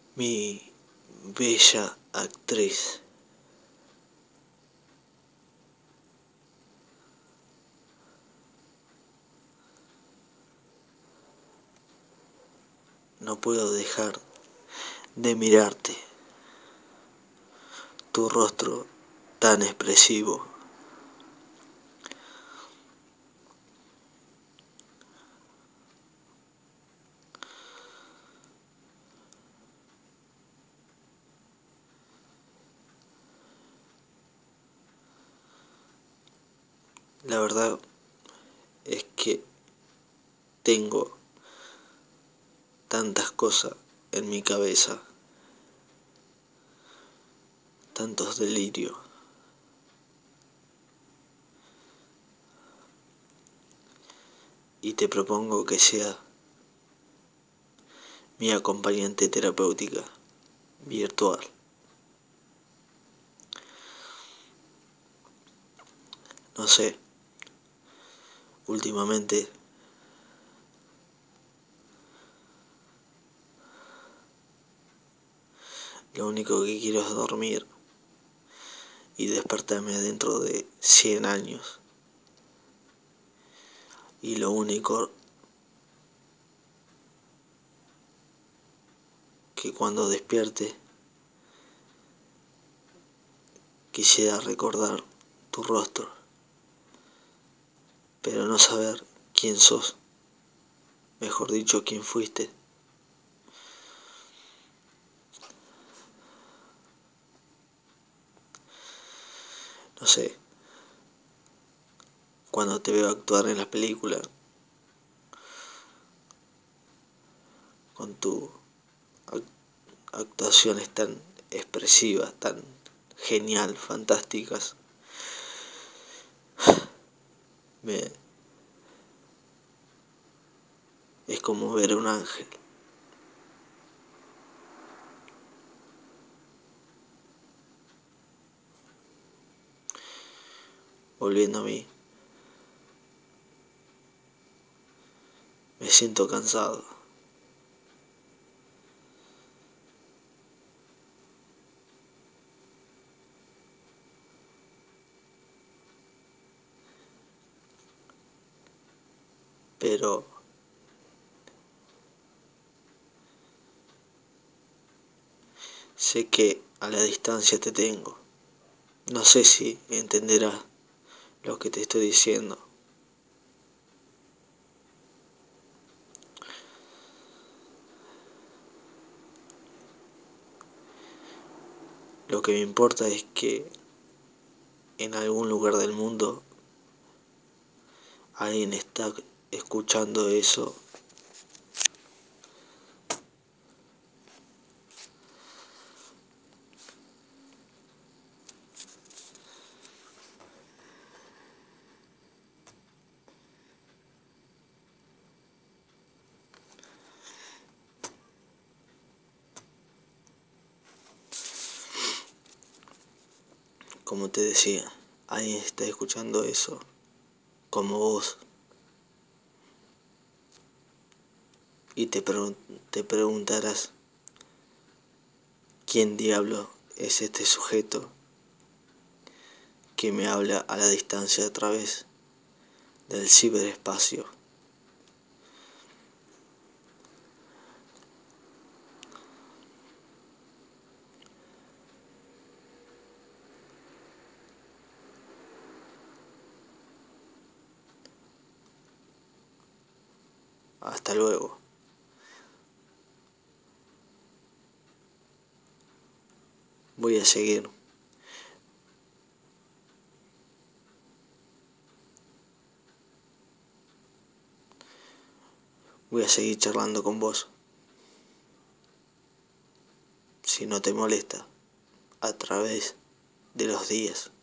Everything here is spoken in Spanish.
Mi bella actriz. No puedo dejar de mirarte, tu rostro tan expresivo. La verdad es que tengo tantas cosas en mi cabeza, tantos delirios. Y te propongo que sea mi acompañante terapéutica virtual. No sé, últimamente lo único que quiero es dormir y despertarme dentro de 100 años. Y lo único que cuando despierte quisiera recordar tu rostro, pero no saber quién sos, mejor dicho, quién fuiste. No sé, cuando te veo actuar en las películas, con tus actuaciones tan expresivas, tan genial, fantásticas, es como ver a un ángel. Volviendo a mí, me siento cansado. Pero sé que a la distancia te tengo. No sé si entenderás lo que te estoy diciendo. Lo que me importa es que en algún lugar del mundo alguien está escuchando eso. Como te decía, alguien está escuchando eso, como vos. Y te preguntarás, ¿quién diablo es este sujeto que me habla a la distancia a través del ciberespacio? Hasta luego. Voy a seguir. Voy a seguir charlando con vos, si no te molesta, a través de los días.